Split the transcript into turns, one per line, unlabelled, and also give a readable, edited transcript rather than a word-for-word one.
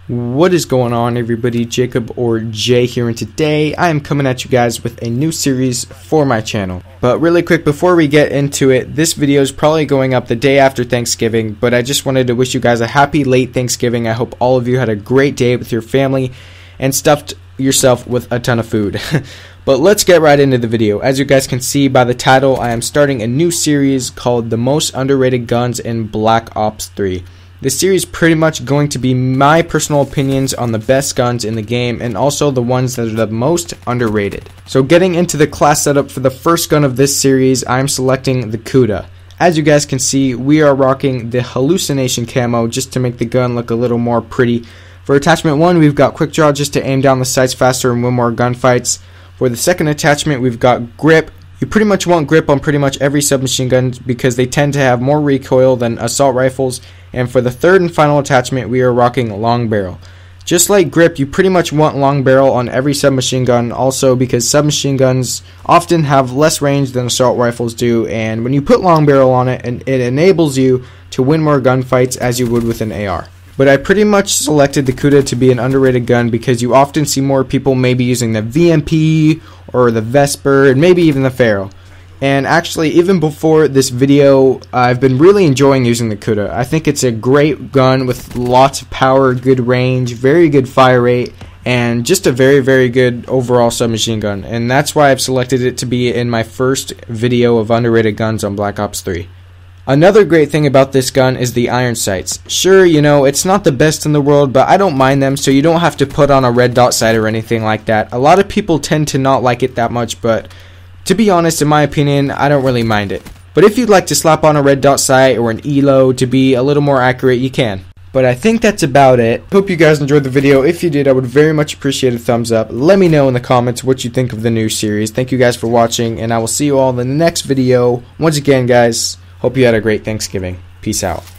What is going on, everybody? Jacob or Jay here, and today I am coming at you guys with a new series for my channel. But really quick, before we get into it, this video is probably going up the day after Thanksgiving, but I just wanted to wish you guys a happy late Thanksgiving. I hope all of you had a great day with your family and stuffed yourself with a ton of food. But let's get right into the video. As you guys can see by the title, I am starting a new series called The Most Underrated Guns in Black Ops 3. This series is pretty much going to be my personal opinions on the best guns in the game and also the ones that are the most underrated. So getting into the class setup for the first gun of this series, I'm selecting the Kuda. As you guys can see, we are rocking the hallucination camo just to make the gun look a little more pretty. For attachment 1, we've got quick draw just to aim down the sights faster and win more gunfights. For the second attachment, we've got grip. You pretty much want grip on pretty much every submachine gun because they tend to have more recoil than assault rifles. And for the third and final attachment, we are rocking long barrel. Just like grip, you pretty much want long barrel on every submachine gun also because submachine guns often have less range than assault rifles do, and when you put long barrel on it, it enables you to win more gunfights as you would with an AR. But I pretty much selected the Kuda to be an underrated gun because you often see more people maybe using the VMP or the Vesper and maybe even the Pharaoh. And actually, even before this video, I've been really enjoying using the Kuda. I think it's a great gun with lots of power, good range, very good fire rate, and just a very, very good overall submachine gun. And that's why I've selected it to be in my first video of underrated guns on Black Ops 3. Another great thing about this gun is the iron sights. Sure, you know, it's not the best in the world, but I don't mind them, so you don't have to put on a red dot sight or anything like that. A lot of people tend to not like it that much, but to be honest, in my opinion, I don't really mind it. But if you'd like to slap on a red dot sight or an ELO to be a little more accurate, you can. But I think that's about it. Hope you guys enjoyed the video. If you did, I would very much appreciate a thumbs up. Let me know in the comments what you think of the new series. Thank you guys for watching, and I will see you all in the next video. Once again, guys, hope you had a great Thanksgiving. Peace out.